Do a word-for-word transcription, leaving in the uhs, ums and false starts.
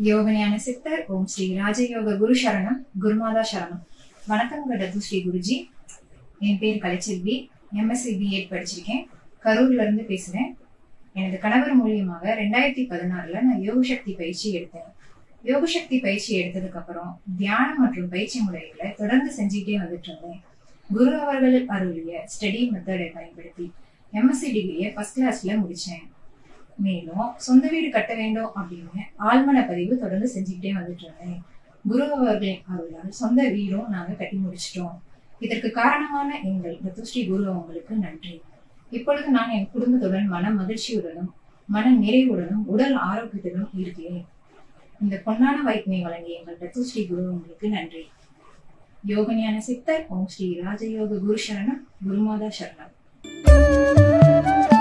யோகஞான சித்தர் ஓம் ஸ்ரீ ராஜயோக குரு சரணம் குருமாதா சரணம். வணக்கம் கடத்து ஸ்ரீ குருஜி. என் பேர் கலைச்செல்வி. எம்எஸ்சி பிஎட் படிச்சிருக்கேன். கரூர்ல இருந்து பேசுறேன். எனது கணவர் மூலியமாக ரெண்டாயிரத்தி பதினாறுல நான் யோக சக்தி பயிற்சி எடுத்தேன். யோக சக்தி பயிற்சி எடுத்ததுக்கு அப்புறம் தியானம் மற்றும் பயிற்சி முறைகளை தொடர்ந்து செஞ்சுட்டே வந்துட்டு இருந்தேன். குரு அவர்கள் அருளிய ஸ்டடி மெத்தடை பயன்படுத்தி எம்எஸ்சி டிகிரியை ஃபர்ஸ்ட் கிளாஸ்ல முடிச்சேன். மேலும் சொந்த வீடு கட்ட வேண்டும் அப்படின்னு ஆழ்மன பதிவு தொடர்ந்து செஞ்சுக்கிட்டே வந்துட்டு இருந்தேன். குரு அவர்களின் அருளால் சொந்த வீடும் நாங்க கட்டி முடிச்சிட்டோம். இதற்கு காரணமான எங்கள் ரத்துஸ்ரீ குரு அவங்களுக்கு நன்றி. இப்பொழுது நான் என் குடும்பத்துடன் மன மகிழ்ச்சியுடனும் மன நிறைவுடனும் உடல் ஆரோக்கியத்துடனும் இருக்கிறேன். இந்த பொன்னான வாய்ப்பினை வழங்கிய எங்கள் ரத்துஸ்ரீ குரு அவங்களுக்கு நன்றி. யோகஞான சித்தர் ஓம் ஸ்ரீ ராஜயோக குரு சரணம் குருமாதா சரணம்.